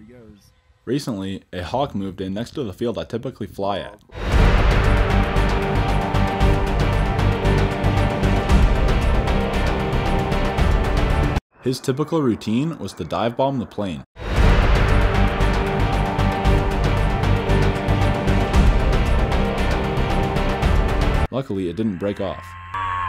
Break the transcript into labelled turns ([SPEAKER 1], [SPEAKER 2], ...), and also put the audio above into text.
[SPEAKER 1] Recently, a hawk moved in next to the field I typically fly at. His typical routine was to dive bomb the plane. Luckily, it didn't break off.